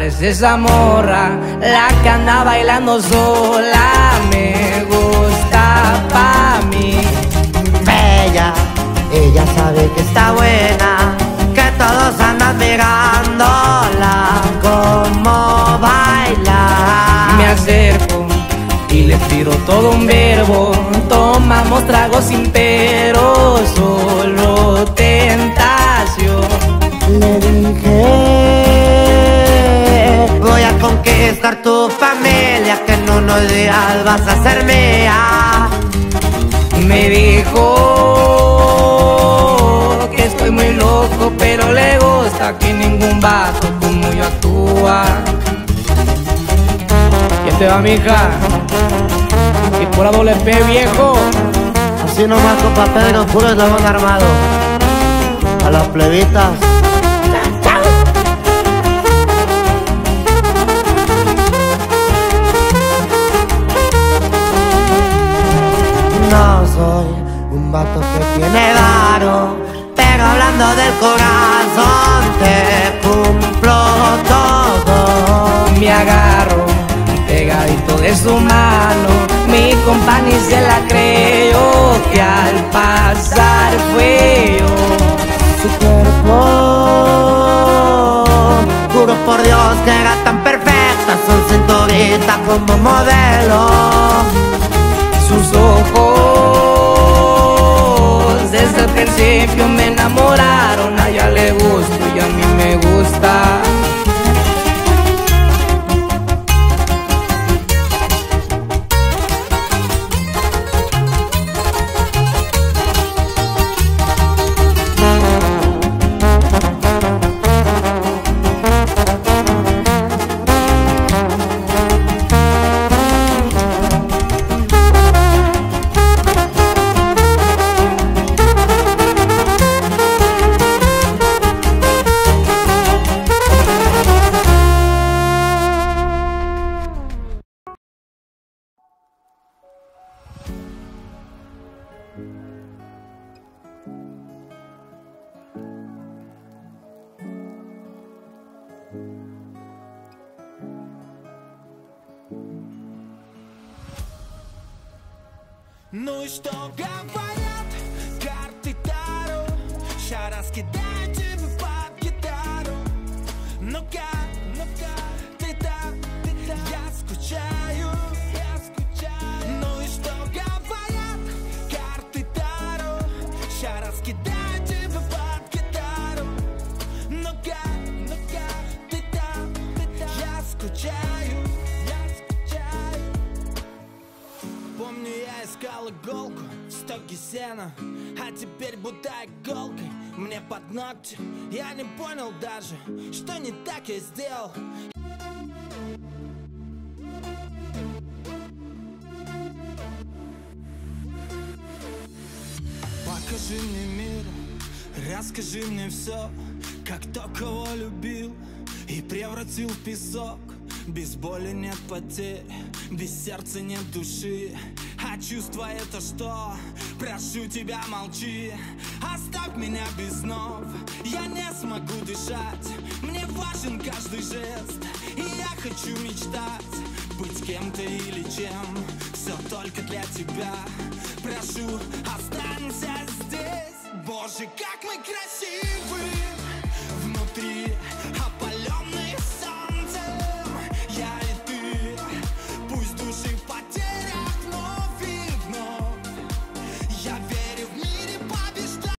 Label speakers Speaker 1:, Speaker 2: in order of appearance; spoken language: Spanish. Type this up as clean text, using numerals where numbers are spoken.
Speaker 1: eres esa morra, la que anda bailando sola. Me gusta pa' mí.
Speaker 2: Bella, ella sabe que está buena, que todos andan mirándola como baila.
Speaker 1: Me acerco y le tiro todo un verbo. Tomamos tragos sin pero, solo tentación.
Speaker 2: Le dije, voy a conquistar tu familia, que en unos días vas a ser mía.
Speaker 1: Me dijo que estoy muy loco, pero le gusta que ningún vato como yo actúa. ¿Quién te va, mija? Y por AWP, viejo.
Speaker 2: Así nomás, compa Pedro, puro eslabón armado. A las plebitas. No soy un vato que tiene varo, pero hablando del corazón te cumplo todo.
Speaker 1: Me agarro pegadito de su mano, mi compa ni se la creyó, que al pasar fue yo.
Speaker 2: Su cuerpo, juro por Dios que era tan perfecta, son cinturita como modelo.
Speaker 1: Sus ojos desde el principio me enamoraron. A ella le gusto y a mí me gusta.
Speaker 3: Ну и что говорят карты Таро? Ща раскидаю тебе под гитару. Ну-ка, ты там, я скучаю. Ну и что говорят карты Таро? Ща раскидаю тебе под гитару. Ну-ка, ты там, я скучаю. Помню, я искал иголку в стоге сена, а теперь будто иголкой мне под ногти. Я не понял даже, что не так я сделал. Покажи мне мир, расскажи мне все, как то, кого любил и превратил в песок. Без боли нет потерь, без сердца нет души. А чувство это что? Прошу тебя, молчи. Оставь меня без снов, я не смогу дышать. Мне важен каждый жест, и я хочу мечтать. Быть кем-то или чем, все только для тебя. Прошу, останься здесь. Боже, как мы красивы.